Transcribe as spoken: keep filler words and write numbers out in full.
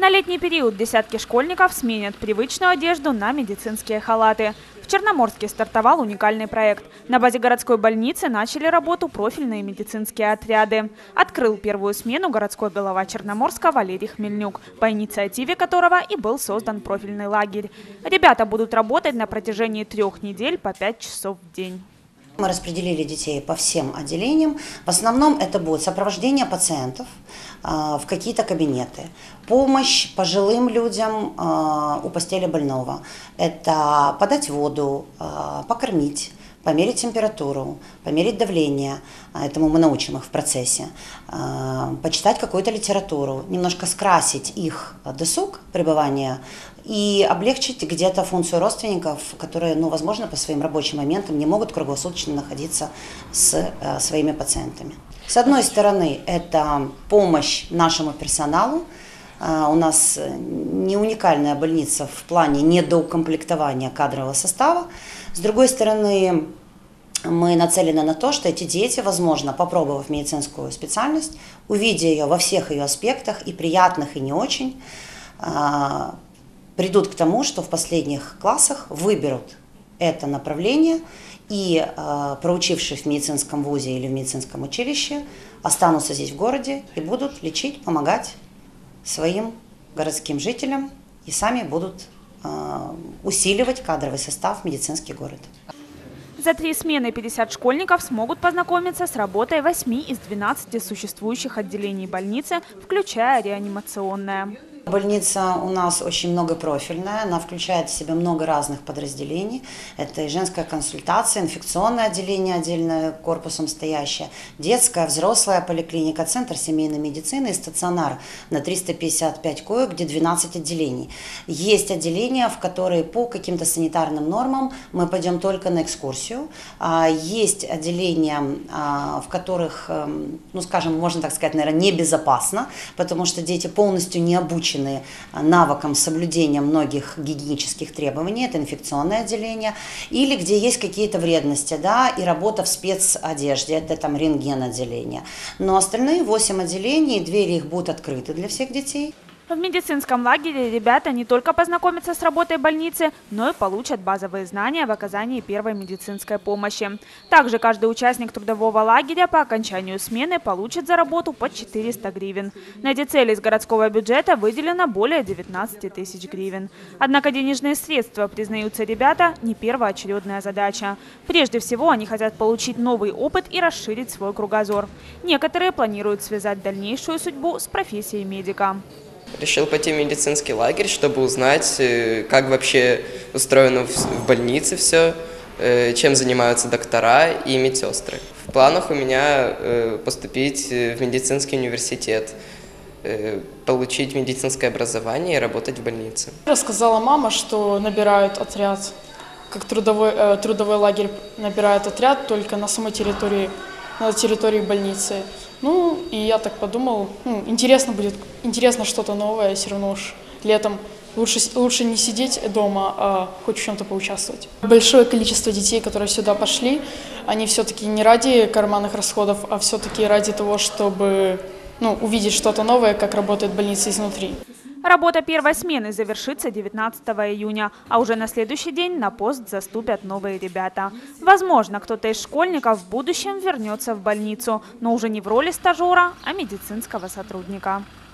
На летний период десятки школьников сменят привычную одежду на медицинские халаты. В Черноморске стартовал уникальный проект. На базе городской больницы начали работу профильные медицинские отряды. Открыл первую смену городской глава Черноморска Валерий Хмельнюк, по инициативе которого и был создан профильный лагерь. Ребята будут работать на протяжении трех недель по пять часов в день. Мы распределили детей по всем отделениям. В основном это будет сопровождение пациентов в какие-то кабинеты, помощь пожилым людям у постели больного. Это подать воду, покормить, померить температуру, померить давление. Этому мы научим их в процессе. Почитать какую-то литературу, немножко скрасить их досуг пребывания и облегчить где-то функцию родственников, которые, ну, возможно, по своим рабочим моментам не могут круглосуточно находиться с э, своими пациентами. С одной стороны, это помощь нашему персоналу. Э, у нас не уникальная больница в плане недоукомплектования кадрового состава. С другой стороны, мы нацелены на то, что эти дети, возможно, попробовав медицинскую специальность, увидя ее во всех ее аспектах, и приятных, и не очень, э, придут к тому, что в последних классах выберут это направление и, э, проучившись в медицинском вузе или в медицинском училище, останутся здесь в городе и будут лечить, помогать своим городским жителям и сами будут э, усиливать кадровый состав в медицинский город. За три смены пятьдесят школьников смогут познакомиться с работой восьми из двенадцати существующих отделений больницы, включая реанимационное. Больница у нас очень многопрофильная, она включает в себя много разных подразделений. Это и женская консультация, инфекционное отделение, отдельно корпусом стоящее, детская, взрослая поликлиника, центр семейной медицины и стационар на триста пятьдесят пять коек, где двенадцать отделений. Есть отделения, в которые по каким-то санитарным нормам мы пойдем только на экскурсию. Есть отделения, в которых, ну скажем, можно так сказать, наверное, небезопасно, потому что дети полностью не обучены навыкам соблюдения многих гигиенических требований, это инфекционное отделение, или где есть какие-то вредности, да, и работа в спецодежде, это там рентген отделение. Но остальные восемь отделений, двери их будут открыты для всех детей. В медицинском лагере ребята не только познакомятся с работой больницы, но и получат базовые знания в оказании первой медицинской помощи. Также каждый участник трудового лагеря по окончанию смены получит за работу по четыреста гривен. На эти цели из городского бюджета выделено более девятнадцати тысяч гривен. Однако денежные средства, признаются ребята, не первоочередная задача. Прежде всего, они хотят получить новый опыт и расширить свой кругозор. Некоторые планируют связать дальнейшую судьбу с профессией медика. Решил пойти в медицинский лагерь, чтобы узнать, как вообще устроено в больнице все, чем занимаются доктора и медсестры. В планах у меня поступить в медицинский университет, получить медицинское образование и работать в больнице. Рассказала мама, что набирают отряд, как трудовой, трудовой лагерь набирает отряд только на самой территории, на территории больницы. Ну, и я так подумал, ну, интересно будет, интересно что-то новое, все равно уж летом лучше, лучше не сидеть дома, а хоть в чем-то поучаствовать. Большое количество детей, которые сюда пошли, они все-таки не ради карманных расходов, а все-таки ради того, чтобы, ну, увидеть что-то новое, как работает больница изнутри. Работа первой смены завершится девятнадцатого июня, а уже на следующий день на пост заступят новые ребята. Возможно, кто-то из школьников в будущем вернется в больницу, но уже не в роли стажера, а медицинского сотрудника.